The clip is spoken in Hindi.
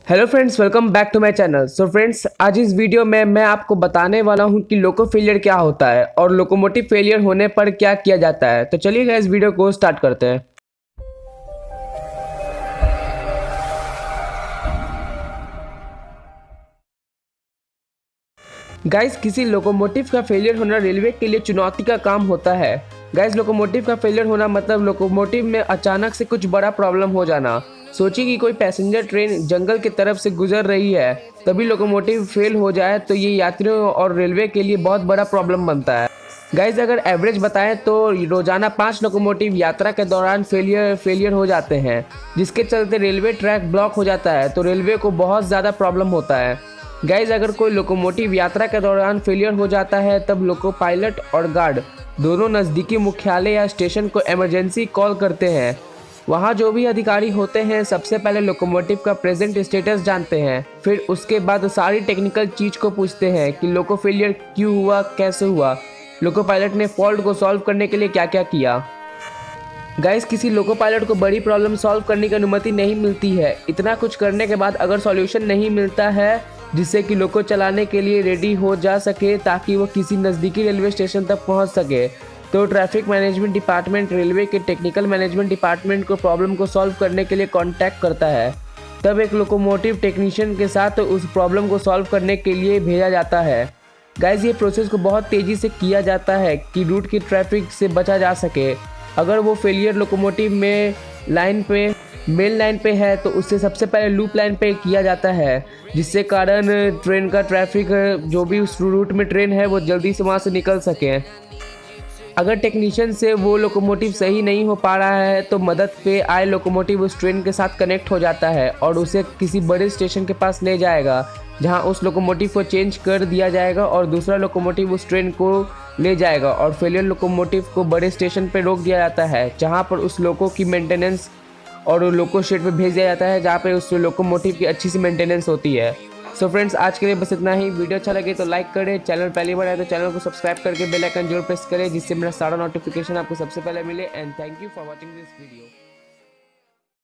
Hello friends, welcome back to my channel. So friends, आज इस वीडियो में मैं आपको बताने वाला हूं कि लोको फेलियर क्या होता है और लोकोमोटिव फेलियर होने पर क्या किया जाता है। तो चलिए इस वीडियो को स्टार्ट करते हैं। गाइस, किसी लोकोमोटिव का फेलियर होना रेलवे के लिए चुनौती का काम होता है। गाइस, लोकोमोटिव का फेलियर होना मतलब लोकोमोटिव में अचानक से कुछ बड़ा प्रॉब्लम हो जाना। सोचिए कि कोई पैसेंजर ट्रेन जंगल की तरफ से गुजर रही है, तभी लोकोमोटिव फेल हो जाए तो ये यात्रियों और रेलवे के लिए बहुत बड़ा प्रॉब्लम बनता है। गाइस, अगर एवरेज बताएं तो रोजाना 5 लोकोमोटिव यात्रा के दौरान फेलियर हो जाते हैं, जिसके चलते रेलवे ट्रैक ब्लॉक हो जाता है तो रेलवे को बहुत ज़्यादा प्रॉब्लम होता है। गाइज, अगर कोई लोकोमोटिव यात्रा के दौरान फेलियर हो जाता है तब लोको पायलट और गार्ड दोनों नज़दीकी मुख्यालय या स्टेशन को इमरजेंसी कॉल करते हैं। वहाँ जो भी अधिकारी होते हैं सबसे पहले लोकोमोटिव का प्रेजेंट स्टेटस जानते हैं, फिर उसके बाद सारी टेक्निकल चीज़ को पूछते हैं कि लोको फेलियर क्यों हुआ, कैसे हुआ, लोको पायलट ने फॉल्ट को सॉल्व करने के लिए क्या क्या किया। गाइस, किसी लोको पायलट को बड़ी प्रॉब्लम सॉल्व करने की अनुमति नहीं मिलती है। इतना कुछ करने के बाद अगर सॉल्यूशन नहीं मिलता है जिससे कि लोको चलाने के लिए रेडी हो जा सके ताकि वो किसी नज़दीकी रेलवे स्टेशन तक पहुंच सके, तो ट्रैफिक मैनेजमेंट डिपार्टमेंट रेलवे के टेक्निकल मैनेजमेंट डिपार्टमेंट को प्रॉब्लम को सॉल्व करने के लिए कांटेक्ट करता है। तब एक लोकोमोटिव टेक्नीशियन के साथ उस प्रॉब्लम को सॉल्व करने के लिए भेजा जाता है। गाइस, ये प्रोसेस को बहुत तेज़ी से किया जाता है कि रूट की ट्रैफिक से बचा जा सके। अगर वो फेलियर लोकोमोटिव में मेन लाइन पे है तो उससे सबसे पहले लूप लाइन पे किया जाता है, जिससे कारण ट्रेन का ट्रैफिक जो भी उस रूट में ट्रेन है वो जल्दी से वहाँ से निकल सके। अगर टेक्नीशियन से वो लोकोमोटिव सही नहीं हो पा रहा है तो मदद पे आए लोकोमोटिव उस ट्रेन के साथ कनेक्ट हो जाता है और उसे किसी बड़े स्टेशन के पास ले जाएगा, जहां उस लोकोमोटिव को चेंज कर दिया जाएगा और दूसरा लोकोमोटिव उस ट्रेन को ले जाएगा और फेलियर लोकोमोटिव को बड़े स्टेशन पर रोक दिया जाता है, जहां पर उस लोको की मेंटेनेंस और लोको शेड पे भेज दिया जाता है, जहाँ पे उस लोकोमोटिव की अच्छी सी मेंटेनेंस होती है। सो फ्रेंड्स, आज के लिए बस इतना ही। वीडियो अच्छा लगे तो लाइक करें, चैनल पहली बार आए तो चैनल को सब्सक्राइब करके बेल आइकन जरूर प्रेस करें, जिससे मेरा सारा नोटिफिकेशन आपको सबसे पहले मिले। And thank you for watching this video.